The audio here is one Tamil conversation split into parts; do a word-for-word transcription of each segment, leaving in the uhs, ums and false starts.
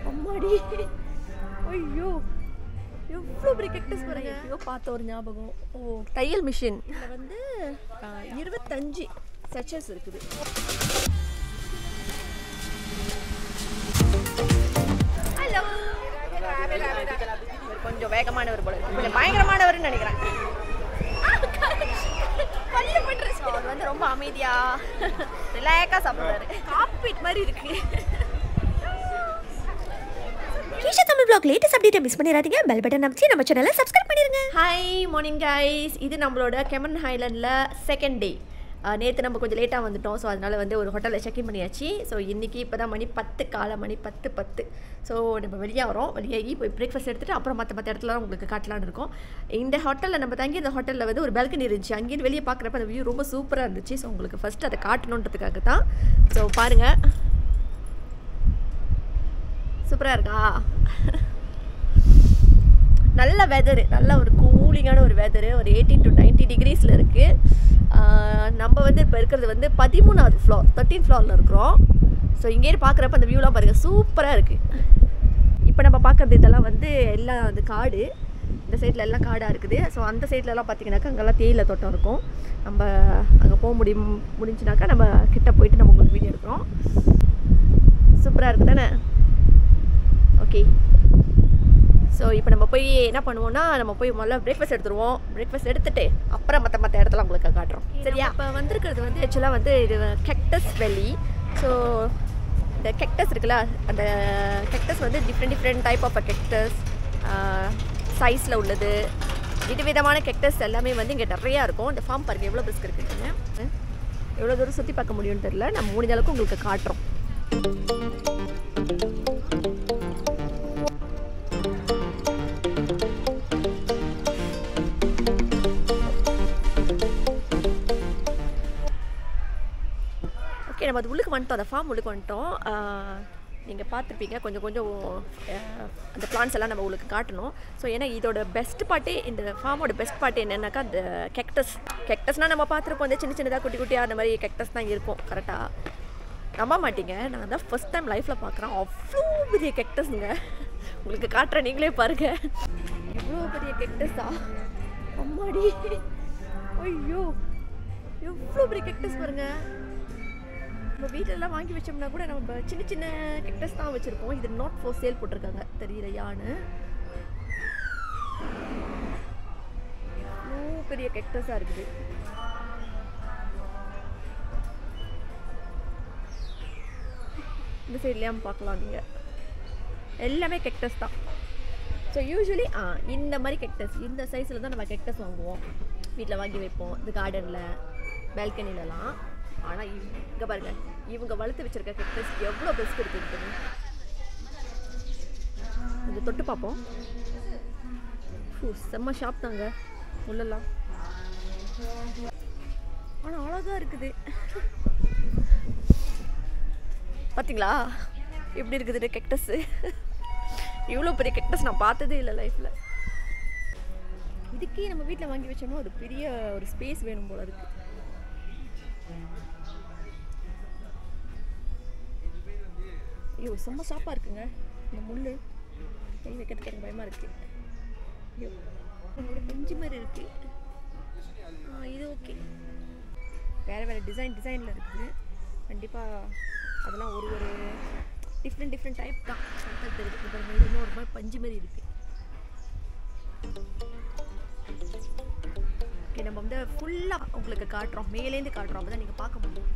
அம்மாடி ஐயோ எவ்வளோ பெரிய கெக்டஸ் பாருங்க. ஐயோ பார்த்த ஒரு ஞாபகம். ஓ தையல் மிஷின். இதில் வந்து இருபத்தஞ்சு சச்சஸ் இருக்குது. ஹலோ கொஞ்சம் வேகமானவர் போல கொஞ்சம் பயங்கரமானவர்னு நினைக்கிறேன். அவர் வந்து ரொம்ப அமைதியா ரிலாக்ஸா சாப்பிடுறாரு. காப்பீட் மாதிரி இருக்கு. ஈஷா தமிழ் vlog லேட்டஸ்ட் அப்டேட்டை மிஸ் பண்ணிடாதீங்க. பெல் பட்டன் அமைச்சு நம்ம சேனலை சப்ஸ்கிரைப் பண்ணிருங்க. Hi morning guys. இது நம்மளோட கெமன் ஹைலண்டில் செகண்ட் டே. நேற்று நம்ம கொஞ்சம் லேட்டாக வந்துட்டோம். ஸோ அதனால் வந்து ஒரு ஹோட்டலில் செக்இன் பண்ணியாச்சு. ஸோ இன்றைக்கி இப்போ தான் மணி பத்து காலை மணி பத்து பத்து ஸோ நம்ம வெளியாக வரோம். வெளியாகி போய் பிரேக்ஃபாஸ்ட் எடுத்துகிட்டு அப்புறம் மற்ற மற்ற இடத்துல உங்களுக்கு காட்டலான்னு இருக்கோம். இந்த ஹோட்டலில் நம்ம தங்கி இந்த ஹோட்டலில் வந்து ஒரு பால்கனி இருந்துச்சு. அங்கேயும் வெளியே பார்க்குறப்ப அந்த வியூ ரொம்ப சூப்பராக இருந்துச்சு. ஸோ உங்களுக்கு ஃபஸ்ட்டு அதை காட்டணுன்றதுக்காக தான். ஸோ பாருங்கள், சூப்பராக இருக்கா? நல்ல வெதரு, நல்ல ஒரு கூலிங்கான ஒரு வெதரு. ஒரு எயிட்டீன் டு நைன்ட்டி டிகிரிஸில் இருக்குது. நம்ம வந்து இப்போ இருக்கிறது வந்து பதிமூணாவது ஃப்ளோர் தேர்ட்டீன் ஃப்ளோரில் இருக்கிறோம். ஸோ இங்கேயே பார்க்குறப்ப அந்த வியூலாம் பாருங்கள், சூப்பராக இருக்குது. இப்போ நம்ம பார்க்குறது இதெல்லாம் வந்து எல்லாம் அந்த காடு. இந்த சைடில் எல்லாம் காடாக இருக்குது. ஸோ அந்த சைட்லலாம் பார்த்தீங்கன்னாக்கா அங்கெல்லாம் தேயிலை தோட்டம் இருக்கும். நம்ம அங்கே போக முடியும் முடிஞ்சுனாக்கா நம்ம கிட்ட போயிட்டு நம்ம உங்களுக்கு வீடியோ எடுக்கிறோம். சூப்பராக இருக்குது தானே? ஓகே, ஸோ இப்போ நம்ம போய் என்ன பண்ணுவோம்னா, நம்ம போய் முதல்ல பிரேக்ஃபாஸ்ட் எடுத்துருவோம். பிரேக்ஃபாஸ்ட் எடுத்துகிட்டு அப்புறம் மற்ற மற்ற இடத்துல உங்களுக்கு காட்டுறோம். சரியா? இப்போ வந்திருக்கிறது வந்து ஆக்சுவலாக வந்து இது கெக்டஸ் வேலி. ஸோ இந்த கெக்டஸ் இருக்குல்ல, அந்த கெக்டஸ் வந்து different different type of cactus சைஸில் உள்ளது. விதவிதமான கெக்டஸ் எல்லாமே வந்து இங்கே நிறையா இருக்கும். இந்த ஃபார்ம் பாருங்கள் எவ்வளோ பெருசு இருக்குதுங்க. எவ்வளோ தூரம் சுற்றி பார்க்க முடியும்னு தெரியல. நம்ம முடிஞ்ச அளவுக்கு உங்களுக்கு காட்டுறோம். ஓகே, நம்ம அது உள்ளுக்கு வந்துட்டோம். அந்த ஃபார்ம் உள்ளுக்கு வந்துட்டோம். நீங்கள் பார்த்துருப்பீங்க கொஞ்சம் கொஞ்சம் அந்த பிளான்ஸ் எல்லாம் நம்ம உங்களுக்கு காட்டணும். ஸோ ஏன்னா இதோட பெஸ்ட் பார்ட்டே, இந்த ஃபார்மோட பெஸ்ட் பார்ட்டு என்னென்னாக்கா அந்த கெக்டஸ். கெக்டஸ்னால் நம்ம பார்த்துருப்போம், அந்த சின்ன சின்னதாக குட்டி குட்டியாக அந்த மாதிரி கெக்டஸ் தான் இருக்கும். கரெக்டாக நம்ப மாட்டீங்க, நான் தான் ஃபஸ்ட் டைம் லைஃப்பில் பார்க்குறேன். அவ்வளோ பெரிய கெக்டஸுங்க. உங்களுக்கு காட்டுறேன், நீங்களே பாருங்கள். எவ்வளோ பெரிய கெக்டஸா? அம்மாடி ஐயோ எவ்வளோ பெரிய கெக்டஸ் பாருங்கள். நம்ம வீட்டிலலாம் வாங்கி வச்சோம்னா கூட நம்ம சின்ன சின்ன கெக்டஸ் தான் வச்சுருப்போம். இது நாட் ஃபார் சேல் போட்டிருக்காங்க, தெரியலையான்னு. எவ்வளோ பெரிய கெக்டஸாக இருக்குது. இந்த சைட்லேயும் பார்க்கலாம் நீங்கள், எல்லாமே கெக்டஸ் தான். ஸோ யூஸ்வலி ஆ இந்த மாதிரி கெக்டஸ் இந்த சைஸில் தான் நம்ம கெக்டஸ் வாங்குவோம், வீட்டில் வாங்கி வைப்போம், இந்த கார்டனில் பால்கனிலலாம். ஆனால் இங்கே பாருங்கள், இவங்க வளர்த்து வச்சுருக்க கெக்டஸ் எவ்வளோ பெஸ்ட் இருக்குது. கொஞ்சம் தொட்டு பார்ப்போம். ஓ செம்ம ஷாப் தாங்க உள்ளலாம். ஆனால் அழகாக இருக்குது. பார்த்தீங்களா எப்படி இருக்குது கெக்டஸ்ஸு? இவ்வளோ பெரிய கெக்டஸ் நான் பார்த்ததே இல்லை லைஃப்பில். இதுக்கே நம்ம வீட்டில் வாங்கி வச்சோம்னா ஒரு பெரிய ஒரு ஸ்பேஸ் வேணும் போல இருக்குது. ஐயோ செம்ம ஷாப்பாக இருக்குங்க. இந்த முள் கை வைக்கிறதுக்கு எனக்கு பயமாக இருக்குது. ஐயோ உங்களோட பெஞ்சு மாதிரி இருக்குது. இது ஓகே, வேறு வேறு டிசைன் டிசைனில் இருக்குது. கண்டிப்பாக அதெல்லாம் ஒரு ஒரு டிஃப்ரெண்ட் டிஃப்ரெண்ட் டைப் தான். தெரியுது இன்னும் ஒரு மாதிரி பஞ்சு மாதிரி இருக்குது. ஓகே, நம்ம வந்து ஃபுல்லாக உங்களுக்கு காட்டுறோம், மேலேருந்து காட்டுறோம், அப்போ தான் நீங்கள் பார்க்க முடியும்.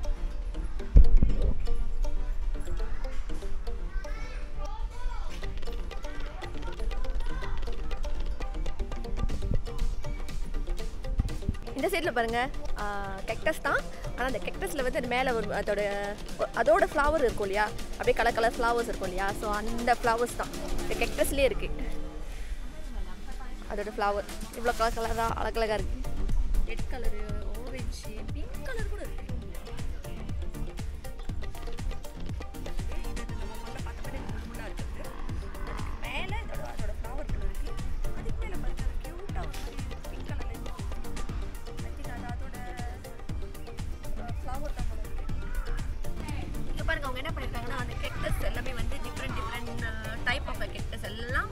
இந்த சைடில் பாருங்கள், கெக்டஸ் தான். ஆனால் அந்த கெக்டஸில் வந்து அது மேலே ஒரு அதோட அதோட ஃப்ளவர் இருக்கும் இல்லையா, அப்படியே கலர் கலர் ஃப்ளவர்ஸ் இருக்கும் இல்லையா. ஸோ அந்த ஃப்ளவர்ஸ் தான் இந்த கெக்டஸ்லேயே இருக்குது. அதோட ஃப்ளவர் இவ்வளோ கலர் கலராக அழகழகாக இருக்குது. Red colour, orange, pink colour கூட இருக்குது. மேலே இதோட அதோட ஃப்ளவர் கலர் இருக்குது. அதுக்கு மேலே பாருங்கள் க்யூட்டாக பிங்க் கலரில் அதோட ஃப்ளவர் தான் இருக்குது. இங்கே பாருங்கள், அவங்க என்ன பண்ணியிருக்காங்கன்னா அந்த கெக்டஸ் எல்லாமே வந்து டிஃப்ரெண்ட் டிஃப்ரெண்ட்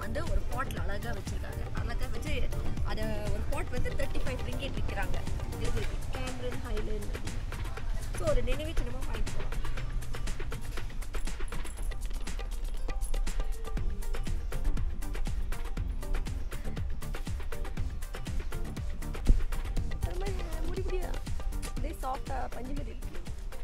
வந்து ஒரு பாட்டில் அழகாக வச்சுருக்காங்க. அழகாக வச்சு அதை ஒரு பாட் வந்து தேர்ட்டி ஃபைவ் ரிங்கேட் விற்கிறாங்க. இது கேமரன் ஹைலேண்ட். ஸோ ஒரு நினைவு சின்னமாக வாங்கிட்டு போகலாம். முடி முடியா இதே சாஃப்டாக பஞ்சு மாதிரி இருக்கு.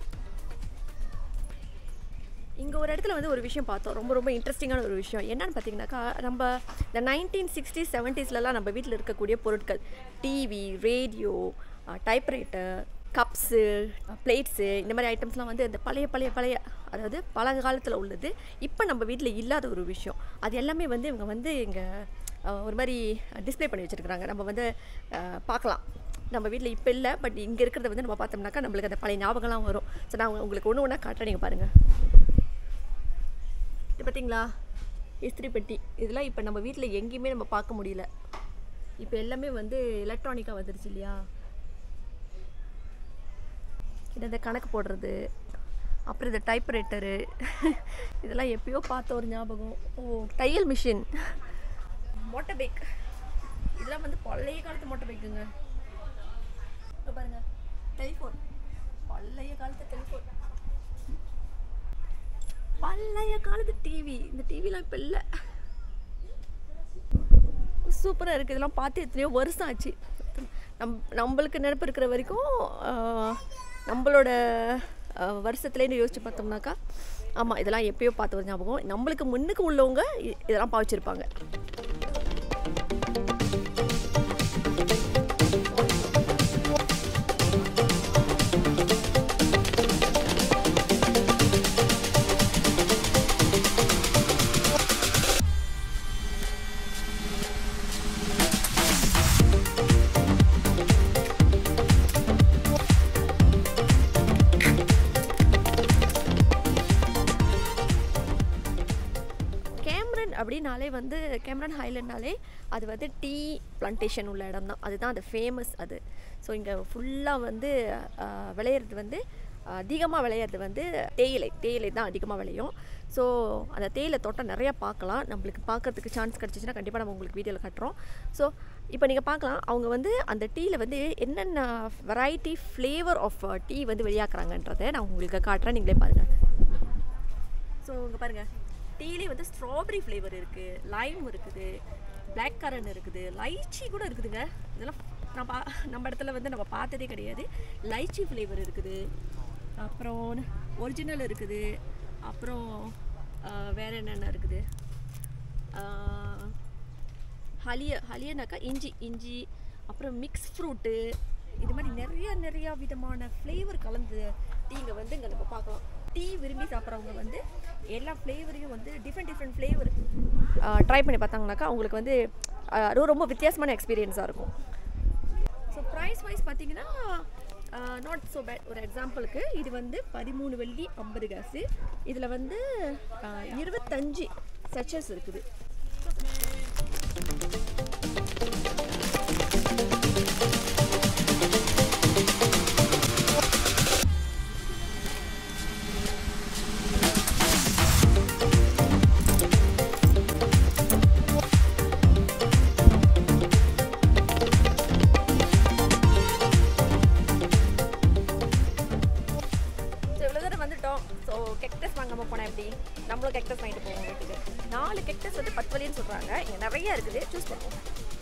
இங்கே ஒரு இடத்துல வந்து ஒரு விஷயம் பார்த்தோம், ரொம்ப ரொம்ப இன்ட்ரெஸ்டிங்கான ஒரு விஷயம். என்னன்னு பார்த்தீங்கன்னாக்கா, நம்ம இந்த நைன்டீன் சிக்ஸ்டீஸ் செவன்டீஸ்லலாம் நம்ம வீட்டில் இருக்கக்கூடிய பொருட்கள், TV, radio, typewriter, cups, plates, இந்த மாதிரி ஐட்டம்ஸ்லாம் வந்து இந்த பழைய பழைய பழைய அதாவது பல காலத்தில் உள்ளது, இப்போ நம்ம வீட்டில் இல்லாத ஒரு விஷயம். அது எல்லாமே வந்து இவங்க வந்து இங்கே ஒரு மாதிரி டிஸ்பிளே பண்ணி வச்சுருக்குறாங்க. நம்ம வந்து பார்க்கலாம். நம்ம வீட்டில் இப்போ இல்லை, பட் இங்கே இருக்கிறத வந்து நம்ம பார்த்தோம்னாக்கா நம்மளுக்கு அந்த பழைய ஞாபகம்லாம் வரும். ஸோ நான் உங்களுக்கு ஒன்று ஒன்றா காட்டுறேன், நீங்கள் பாருங்கள். இது பார்த்தீங்களா, இஸ்திரி பெட்டி. இதெல்லாம் இப்போ நம்ம வீட்டில் எங்கேயுமே நம்ம பார்க்க முடியல. இப்போ எல்லாமே வந்து எலக்ட்ரானிக்காக வந்துருச்சு இல்லையா. இது இந்த கணக்கு போடுறது, அப்புறம் இந்த டைப்ரைட்டரு, இதெல்லாம் எப்பயோ பார்த்த ஒரு ஞாபகம். ஓ, தையல் மிஷின், மோட்டர் பைக். இதெல்லாம் வந்து பழைய காலத்து மோட்டர் பைக்குங்க. இப்போ பாருங்கள், டெலிஃபோன், பழைய காலத்து டெலிஃபோன், பழைய காலத்து டிவி. இந்த டிவிலாம் இப்போ இல்லை. சூப்பராக இருக்குது. இதெல்லாம் பார்த்து எத்தனையோ வருஷம் ஆச்சு. நம் நம்மளுக்கு நினைப்பு இருக்கிற வரைக்கும் நம்மளோட வருஷத்துலேருந்து யோசித்து பார்த்தோம்னாக்கா, ஆமாம், இதெல்லாம் எப்பயோ பார்த்த ஒரு ஞாபகம். நம்மளுக்கு முன்னுக்கு உள்ளவங்க இதெல்லாம் பாவிச்சிருப்பாங்க. அப்படின்னாலே வந்து கேமரன் ஹைலேண்ட்னாலே அது வந்து டீ பிளான்டேஷன் உள்ள இடம் தான். அதுதான் அது ஃபேமஸ் அது. ஸோ இங்கே ஃபுல்லாக வந்து விளையிறது வந்து அதிகமாக விளையிறது வந்து தேயிலை தேயிலை தான் அதிகமாக விளையும். ஸோ அந்த தேயிலை தோட்டம் நிறையா பார்க்கலாம். நம்மளுக்கு பார்க்குறதுக்கு சான்ஸ் கிடச்சிச்சின்னா கண்டிப்பாக நம்ம உங்களுக்கு வீடியோவில் காட்டுறோம். ஸோ இப்போ நீங்கள் பார்க்கலாம், அவங்க வந்து அந்த டீயில் வந்து என்னென்ன வெரைட்டி ஃப்ளேவர் ஆஃப் டீ வந்து வெளியாக்குறாங்கன்றதை நான் உங்களுக்கு காட்டுறேன், நீங்களே பாருங்கள். ஸோ இங்கே பாருங்கள், டீலே வந்து ஸ்ட்ராபெரி ஃப்ளேவர் இருக்குது, லைம் இருக்குது, பிளாக் கரண்ட் இருக்குது, லைச்சி கூட இருக்குதுங்க. இதெல்லாம் நம்ம நம்ம இடத்துல வந்து நம்ம பார்த்ததே கிடையாது. லைச்சி ஃப்ளேவர் இருக்குது, அப்புறம் ஒரிஜினல் இருக்குது, அப்புறம் வேறு என்னென்ன இருக்குது, ஹலிய ஹலியனாக்கா இஞ்சி இஞ்சி அப்புறம் மிக்ஸ் ஃப்ரூட்டு, இது மாதிரி நிறையா நிறையா விதமான ஃப்ளேவர் கலந்து டீங்க வந்து இங்கே நம்ம பார்க்கலாம். டீ விரும்பி சாப்பிட்றவங்க வந்து எல்லா ஃப்ளேவரையும் வந்து டிஃப்ரெண்ட் டிஃப்ரெண்ட் ஃப்ளேவர் ட்ரை பண்ணி பார்த்தாங்கனாக்கா அவங்களுக்கு வந்து அது ரொம்ப வித்தியாசமான எக்ஸ்பீரியன்ஸாக இருக்கும். ஸோ ப்ரைஸ் வைஸ் பார்த்தீங்கன்னா நாட் ஸோ பேட். ஒரு எக்ஸாம்பிளுக்கு இது வந்து பதிமூணு வெள்ளி ஐம்பது காசு. இதில் வந்து இருபத்தஞ்சி சச்சஸ் இருக்குது. ஸோ கெக்டஸ் வாங்காமல் போனால் எப்படி, நம்மளும் கெக்டஸ் வாங்கிட்டு போவோம் வீட்டுக்கு. நாலு கெக்டஸ் வந்து பத்து வழின்னு சொல்கிறாங்க. இங்கே நிறையா இருக்குது, சூஸ் பண்ணுவோம்.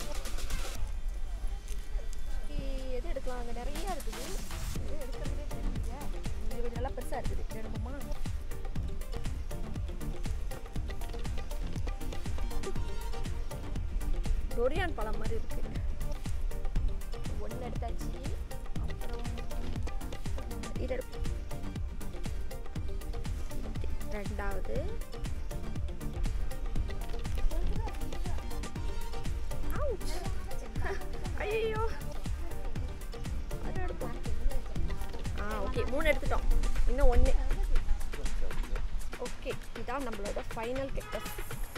எது எடுக்கலாம், அங்கே நிறையா இருக்குது. எது எடுக்கிறதே தெரியல. இங்கே கொஞ்சம் நல்லா பெருசாக இருக்குது. எடுப்போமா? டொரியான் பழம் மாதிரி இருக்குது. ஒன்று எடுத்தாச்சு. அப்புறம் இது எடுப்போம். ரெண்டாவது ஐயோ அது எடுப்போம். ஆ ஓகே, மூணு எடுத்துட்டோம், இன்னும் ஒன்று. ஓகே, இதான் நம்மளோட ஃபைனல் கெக்டஸ்.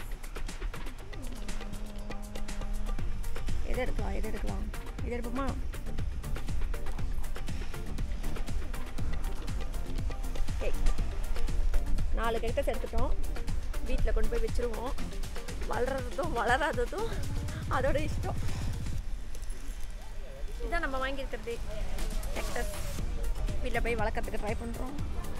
எது எடுக்கலாம் எது எடுக்கலாம் இது எடுப்போமா? ஓகே, நாலு கெக்டஸ் எடுத்துட்டோம். வீட்டில் கொண்டு போய் வச்சுருவோம். வளர்றதும் வளராததும் அதோட இஷ்டம். இதான் நம்ம வாங்கியிருக்கிறது கேக்டஸ். வீட்டில் போய் வளர்க்குறதுக்கு ட்ரை பண்ணுறோம்.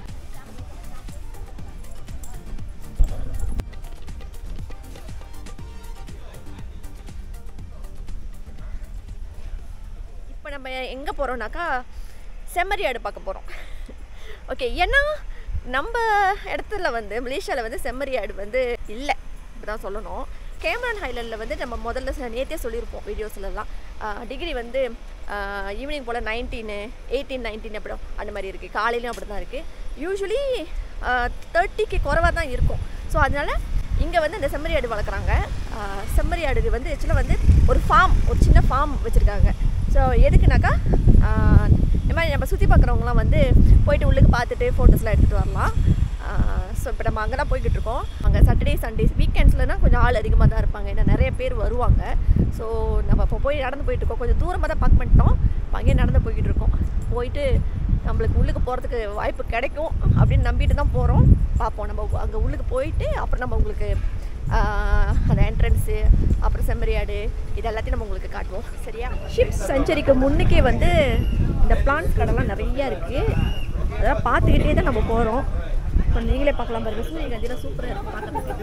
இப்போ நம்ம எங்கே போகிறோம்னாக்கா செம்மறியாடு பார்க்க போகிறோம். ஓகே, ஏன்னா நம்ம இடத்துல வந்து மலேசியாவில் வந்து செம்மறியாடு வந்து இல்லை, இப்படி தான் சொல்லணும். கேமரன் ஹைலண்டில் வந்து நம்ம முதல்ல நேற்றே சொல்லியிருப்போம் வீடியோஸ்லலாம். டிகிரி வந்து ஈவினிங் போல் நைன்டீனு எயிட்டீன் நைன்டீன் அப்படி அந்த மாதிரி இருக்குது. காலையிலும் அப்படி தான் இருக்குது. யூஸ்வலி தேர்ட்டிக்கு குறைவாக தான் இருக்கும். ஸோ அதனால் இங்கே வந்து இந்த செம்மறியாடு வளர்க்குறாங்க. செம்மறியாடு வந்து ஆக்சுவலாக வந்து ஒரு ஃபார்ம், ஒரு சின்ன ஃபார்ம் வச்சுருக்காங்க. ஸோ எதுக்குனாக்கா இந்த மாதிரி நம்ம சுற்றி பார்க்குறவங்களாம் வந்து போயிட்டு உள்ளுக்கு பார்த்துட்டு ஃபோட்டோஸ்லாம் எடுத்துகிட்டு வரலாம். ஸோ இப்போ நம்ம அங்கே தான் போய்கிட்டு இருக்கோம். அங்கே சாட்டர்டே சண்டேஸ் வீக்கெண்ட்ஸ்லனால் கொஞ்சம் ஆள் அதிகமாக தான் இருப்பாங்க, ஏன்னா நிறைய பேர் வருவாங்க. ஸோ நம்ம இப்போ போய் நடந்து போயிட்டுருக்கோம். கொஞ்சம் தூரமாக தான் பார்க் பண்ணிட்டோம். இப்போ அங்கேயே நடந்து போய்கிட்டு இருக்கோம். போயிட்டு நம்மளுக்கு உள்ளுக்கு போகிறதுக்கு வாய்ப்பு கிடைக்கும் அப்படின்னு நம்பிட்டு தான் போகிறோம். பார்ப்போம். நம்ம அங்கே உள்ளுக்கு போயிட்டு அப்புறம் நம்ம உங்களுக்கு அந்த என்ட்ரன்ஸு அப்புறம் செம்மறியாடு இது எல்லாத்தையும் நம்ம உங்களுக்கு காட்டுவோம். சரியா? ஷிப் செஞ்சுரிக்கு முன்னுக்கே வந்து இந்த பிளான்ஸ் கடைலாம் நிறையா இருக்குது. அதெல்லாம் பார்த்துக்கிட்டே தான் நம்ம போகிறோம். இப்போ நீங்களே பார்க்கலாம் பாருங்கள். சூரியகாந்திலாம் சூப்பராக இருக்குது பார்க்குறதுக்கு.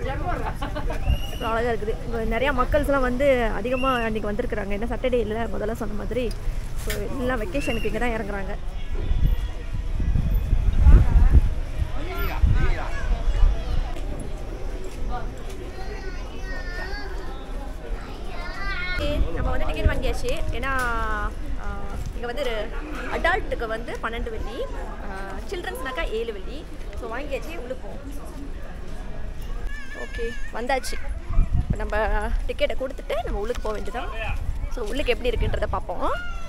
அழகாக இருக்குது. இப்போ நிறையா மக்கள்ஸ்லாம் வந்து அதிகமாக அன்றைக்கி வந்திருக்கிறாங்க. ஏன்னா சாட்டர்டே இல்லை, முதல்ல சொன்ன மாதிரி. ஸோ எல்லாம் வெக்கேஷனுக்கு இங்கே தான் இறங்குறாங்க. நம்ம வந்து டிக்கெட் வாங்கியாச்சு. ஏன்னா இங்கே வந்து அடால்ட்டுக்கு வந்து பன்னெண்டு வெள்ளி, சில்ட்ரன்ஸ்னாக்கா ஏழு வெள்ளி. ஸோ வாங்கியாச்சு, உள்ளே போவோம். ஓகே, வந்தாச்சு. இப்போ நம்ம டிக்கெட்டை கொடுத்துட்டு நம்ம உள்ளுக்கு போக வேண்டியதான். ஸோ உள்ளுக்கு எப்படி இருக்குன்றதை பார்ப்போம்.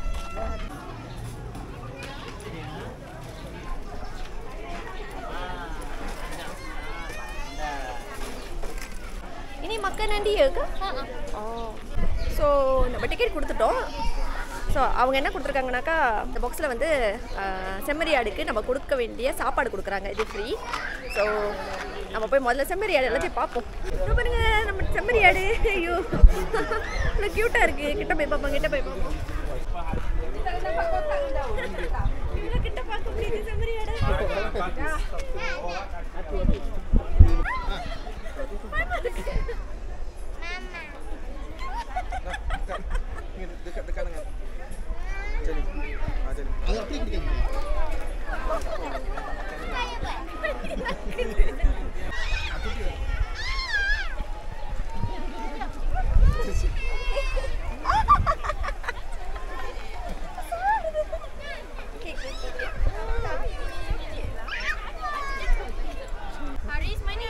இனி மக்கள் நண்டி இருக்கு. ஓ, ஸோ நம்ம டிக்கெட் கொடுத்துட்டோம். ஸோ அவங்க என்ன கொடுத்துருக்காங்கனாக்கா இந்த பாக்ஸில் வந்து செம்மறியாடுக்கு நம்ம கொடுக்க வேண்டிய சாப்பாடு கொடுக்குறாங்க. இது ஃப்ரீ. ஸோ நம்ம போய் முதல்ல செம்மறியாடு எல்லாத்தையும் பார்ப்போம். பாருங்க நம்ம செம்மறியாடு. ஐயோ இவ்வளோ க்யூட்டாக இருக்குது. கிட்ட போய் பார்ப்போம், கிட்ட போய் பார்ப்போம். இவ்வளோ கிட்ட பார்க்க முடியுது செம்மறியாடு. dekat-dekat dengan. Jadi. Ha jadi. Agak pelik dia. Itu dia. Haris mana?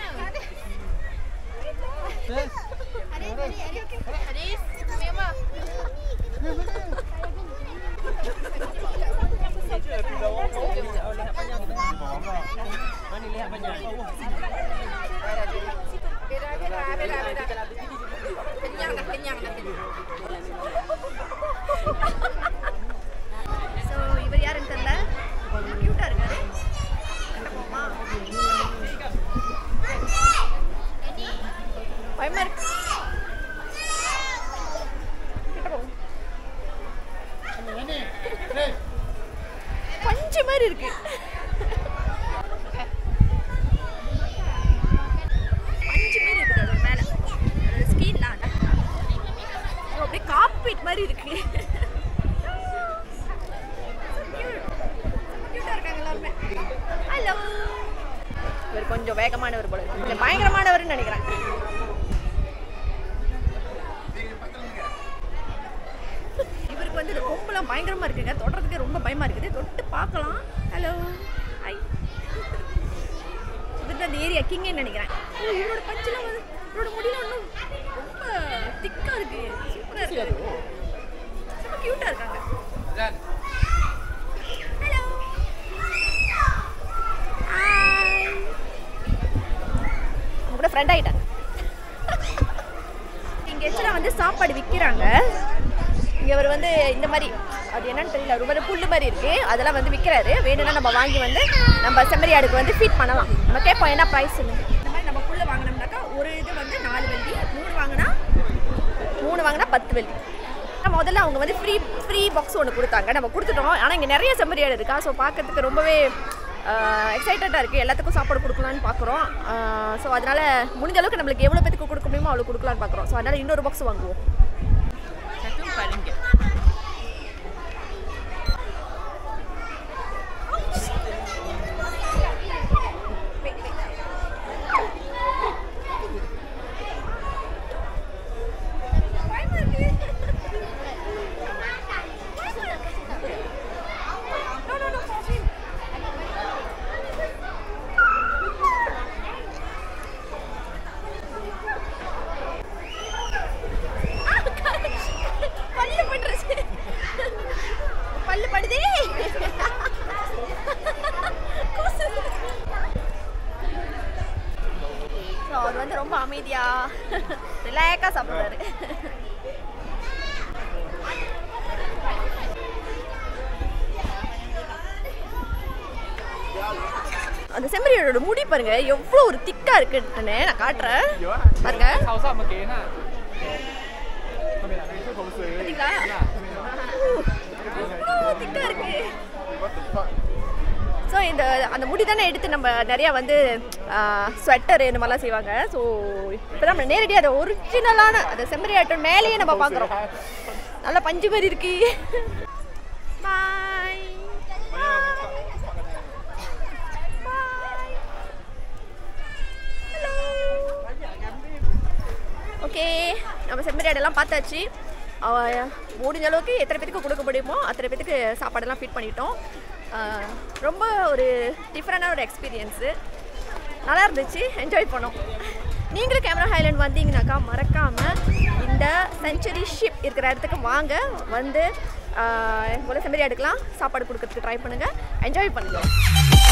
Yes. Haris, Haris, Haris, memang. Mana lihat banyak. Beda beda beda beda. Kenyang dah kenyang dah. So இவர் யாருன்னு தெரியல. கியூட்டா இருக்காரு. போமா. பயமா இருக்கு. பஞ்சு மாதிரி இருக்கு. பஞ்சு மாதிரி இருக்கு அது மேல. ஸ்கின்லாம் அப்படியே கார்பெட் மாதிரி இருக்கு. கியூட்டா இருக்காங்க எல்லாரும். ஹலோ. இவர் கொஞ்சம் வேகமானவர் போல இருக்கு. இல்ல பயங்கரமானவர்னு நினைக்கிறேன். இவருக்கு வந்து கொம்பெல்லாம் பயங்கரமா இருக்குங்க. தொடுறதுக்கு ரொம்ப பயமா இருக்குது. தொட்டு பார்க்கலாம். Hello, hi. இவர் தான் இந்த ஏரியா கிங்கன்னு நினைக்கிறேன். இவரோட பஞ்செல்லாம் வந்து இவரோட முடியல ஒன்றும் ரொம்ப திக்கா இருக்கு. சூப்பரா இருக்கு. ரொம்ப கியூட்டா இருக்காங்க. Hello, hi. அவங்க கூட ஃப்ரெண்ட் ஆயிட்டாங்க. இங்க எச்சலாம் வந்து சாப்பாடு விற்கிறாங்க. இங்கே அவர் வந்து இந்த மாதிரி அது என்னன்னு தெரியல, ரொம்ப புல்லு மாதிரி இருக்குது, அதெல்லாம் வந்து விற்கிறாரு. வேணும்னா நம்ம வாங்கி வந்து நம்ம செம்மறியாடுக்கு வந்து ஃபீட் பண்ணலாம். நம்ம கேட்போம் என்ன ப்ரைஸ்ன்னு. இந்த மாதிரி நம்ம புல்லு வாங்கினோம்னாக்கா ஒரு இது வந்து நாலு வெள்ளி, பத்து வெள்ளி. முதல்ல அவங்க வந்து ஃப்ரீ ஃப்ரீ பாக்ஸ் ஒன்று கொடுத்தாங்க, நம்ம கொடுத்துட்டோம். ஆனால் இங்கே நிறைய செம்மறியாடு இருக்கா, ஸோ பார்க்கறதுக்கு ரொம்பவே எக்ஸைட்டடாக இருக்குது. எல்லாத்துக்கும் சாப்பாடு கொடுக்கலான்னு பார்க்குறோம். ஸோ அதனால் முடிஞ்ச அளவுக்கு நம்மளுக்கு எவ்வளோ பேத்துக்கு கொடுக்க முடியுமோ அவ்வளோ கொடுக்கலான்னு பார்க்குறோம். ஸோ அதனால் இன்னொரு பாக்ஸ் வாங்குவோம். அவர் வந்து ரொம்ப அமைதியா ரிலாக்ஸா சாப்பிடுறாரு. அந்த செம்மறியோட முடி பாருங்க எவ்வளோ ஒரு திக்கா இருக்குன்னு நான் காட்டுறேன் பாருங்க. திக்கா இருக்கு. ஸோ இந்த அந்த முடி தானே எடுத்து நம்ம நிறையா வந்து ஸ்வெட்டர் இந்த மாதிரிலாம் செய்வாங்க. ஸோ இப்போ நம்ம நேரடியாக அதை ஒரிஜினலான அந்த செம்மறியாட்டோட மேலேயே நம்ம பார்க்குறோம். நல்லா பஞ்சு மாதிரி இருக்கு. பாய் ஓகே, நம்ம செம்மறியாடெல்லாம் பார்த்தாச்சு. முடிஞ்ச அளவுக்கு எத்தனை பேருக்கு கொடுக்க முடியுமோ அத்தனை பேருக்கு சாப்பாடெல்லாம் ஃபிட் பண்ணிட்டோம். ரொம்ப ஒரு டிஃப்ரெண்டான ஒரு எக்ஸ்பீரியன்ஸு, நல்லா இருந்துச்சு, என்ஜாய் பண்ணோம். நீங்களும் கேமரா ஹைலேண்ட் வந்தீங்கன்னாக்கா மறக்காமல் இந்த செஞ்சுரி ஷிப் இருக்கிற இடத்துக்கு வாங்க, வந்து போல் செம்மறியாடுக்கெலாம் சாப்பாடு கொடுக்கறதுக்கு ட்ரை பண்ணுங்கள், என்ஜாய் பண்ணுங்கள்.